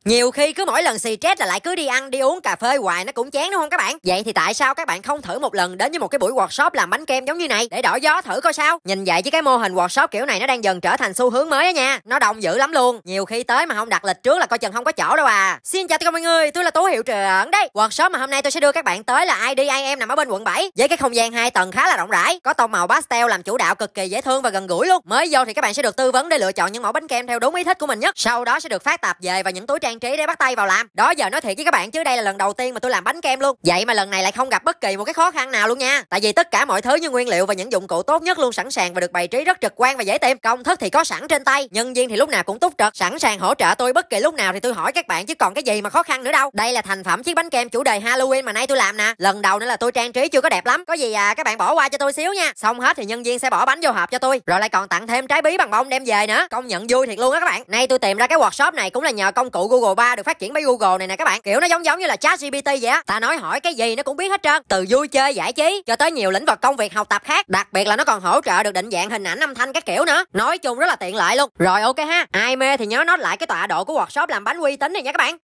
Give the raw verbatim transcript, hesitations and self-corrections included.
Nhiều khi cứ mỗi lần xì stress là lại cứ đi ăn đi uống cà phê hoài, nó cũng chán đúng không các bạn? Vậy thì tại sao các bạn không thử một lần đến với một cái buổi workshop làm bánh kem giống như này để đổi gió thử coi sao? Nhìn vậy chứ cái mô hình workshop kiểu này nó đang dần trở thành xu hướng mới á nha. Nó đông dữ lắm luôn. Nhiều khi tới mà không đặt lịch trước là coi chừng không có chỗ đâu à. Xin chào tất cả mọi người, tôi là Tú hiệu trưởng đây. Workshop mà hôm nay tôi sẽ đưa các bạn tới là i đê i em nằm ở bên quận bảy, với cái không gian hai tầng khá là rộng rãi, có tông màu pastel làm chủ đạo, cực kỳ dễ thương và gần gũi luôn. Mới vô thì các bạn sẽ được tư vấn để lựa chọn những mẫu bánh kem theo đúng ý thích của mình nhất. Sau đó sẽ được phát tạp về và những túi trang trí để bắt tay vào làm. Đó giờ nói thiệt với các bạn chứ đây là lần đầu tiên mà tôi làm bánh kem luôn. Vậy mà lần này lại không gặp bất kỳ một cái khó khăn nào luôn nha. Tại vì tất cả mọi thứ như nguyên liệu và những dụng cụ tốt nhất luôn sẵn sàng và được bày trí rất trực quan và dễ tìm. Công thức thì có sẵn trên tay, nhân viên thì lúc nào cũng túc trực, sẵn sàng hỗ trợ tôi bất kỳ lúc nào thì tôi hỏi các bạn chứ còn cái gì mà khó khăn nữa đâu. Đây là thành phẩm chiếc bánh kem chủ đề Halloween mà nay tôi làm nè. Lần đầu nữa là tôi trang trí chưa có đẹp lắm, có gì à các bạn bỏ qua cho tôi xíu nha. Xong hết thì nhân viên sẽ bỏ bánh vô hộp cho tôi, rồi lại còn tặng thêm trái bí bằng bông đem về nữa. Công nhận vui thiệt luôn á các bạn. Nay tôi tìm ra cái workshop này cũng là nhờ công cụ Google ba được phát triển bởi Google này nè các bạn. Kiểu nó giống giống như là ChatGPT vậy á. Ta nói hỏi cái gì nó cũng biết hết trơn, từ vui chơi giải trí cho tới nhiều lĩnh vực công việc học tập khác. Đặc biệt là nó còn hỗ trợ được định dạng hình ảnh âm thanh các kiểu nữa. Nói chung rất là tiện lợi luôn. Rồi ok ha, ai mê thì nhớ note lại cái tọa độ của workshop làm bánh uy tín này nha các bạn.